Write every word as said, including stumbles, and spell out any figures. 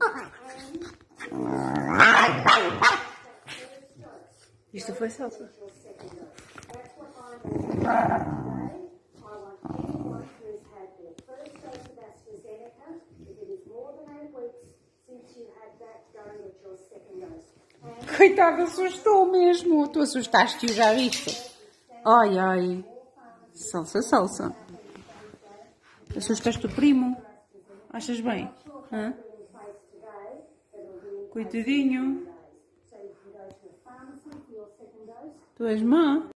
Isto foi salsa. Coitado, assustou mesmo. Tu assustaste-o, já viste? Ai, ai. Salsa, salsa. Assustaste o primo? Achas bem? Hã? Coitadinho. Tu és má.